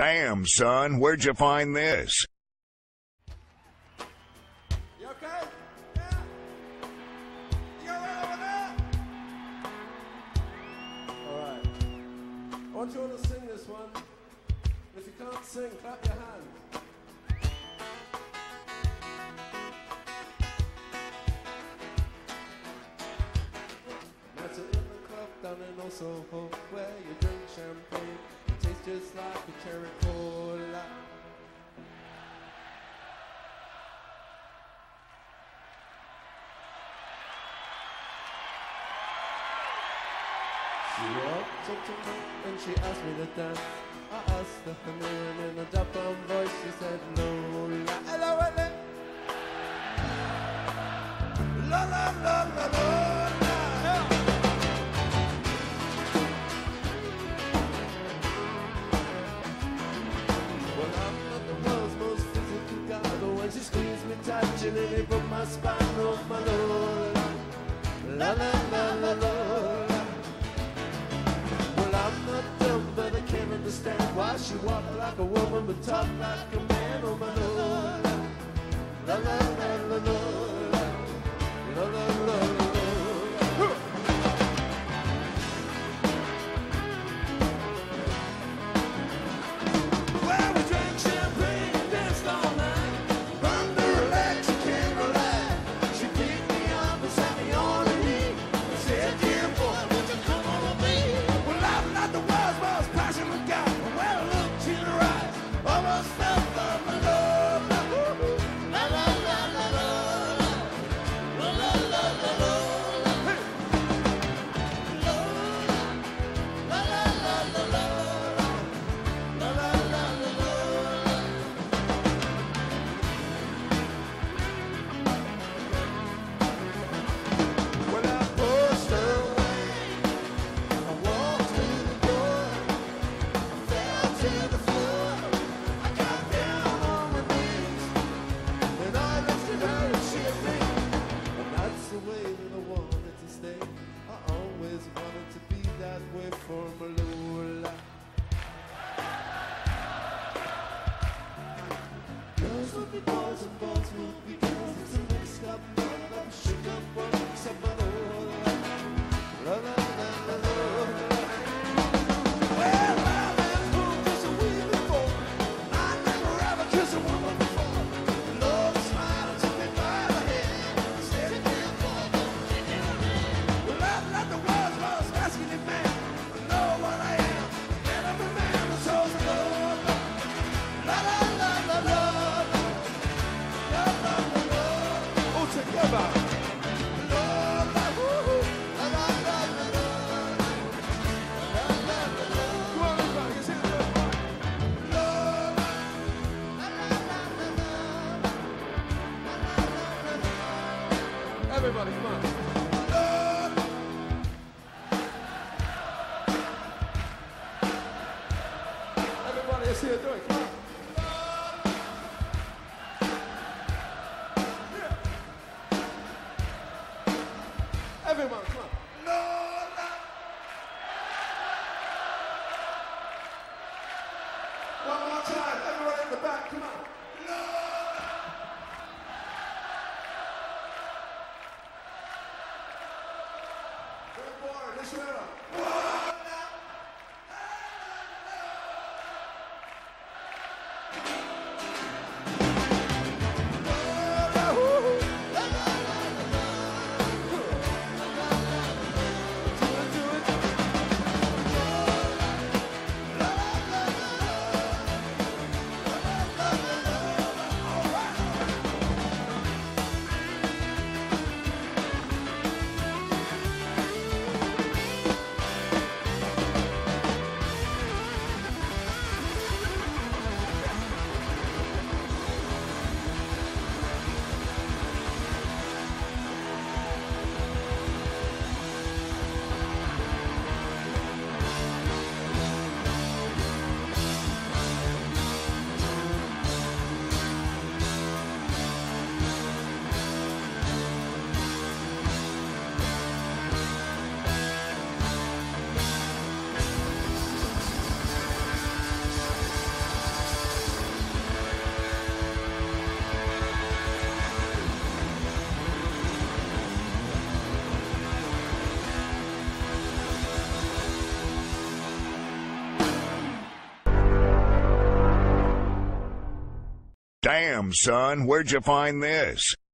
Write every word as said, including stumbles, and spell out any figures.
Damn, son, where'd you find this? You okay? Yeah? You alright over there? Alright. I want you all to sing this one. If you can't sing, clap your hands. Nights are in the club down in Soho, where you drink champagne. It tastes just like a cherry cola. She walked up to me and she asked me to dance. I asked her her name in a dark-brown voice. She said, Lola. Hello, hello. Lola, Lola, Lola. Well, I'm not the world's most physical guy, but when she squeezed me tight, she nearly broke my spine. Oh, my Lola. La, la, la, la, Lola. I'm not dumb, but I can't understand why she walked like a woman but talk like a man. Oh my Lola, la la la la la la la la la la. Well, we drank champagne and danced all night under electric candlelight. She picked me up and sat me on her knee and said, dear boy, won't you come on with me? Not the world's most passionate guy. When I looked in her eyes, almost felt for my love. La la la la la la la la la la. Hey. La la la la la la la la la la. When I pushed her away, I walked through the door, fell to the floor. I got down on my knees, and I looked at her and she at me. And that's the way that I wanted to stay. I always wanted to be that way for my Lola. Girls would be boys and boys would be girls. It's a mixed up world of shook up world except my Lola. La la la la la. Well, I've been fooled just a wee before. I never ever kissed a woman before. Lord smiled and took me by the hand. Said, "Dear boy, don't take it away." Well, I'm not the world's most masculine man. I know what I am. Man of a man who shows the Lord. La la la la la. La la la la. All together. La la woo. La la la la la. La la la la. Come on, everybody, let's hit it. La la la la la la. Everybody, come on. Everybody, let's hear it. Do it. Come on. Yeah. Everyone, come on. Lola. One more time. Everyone in the back, come on. Lola. Good boy. Let's hear it. Lola. Lola, woo-hoo. La, la, la, la, la. La, la, la, la, la. Do it, do it. Lola. La, la, la, la, la. La, la, la, la, la. All right. Damn, son, where'd you find this?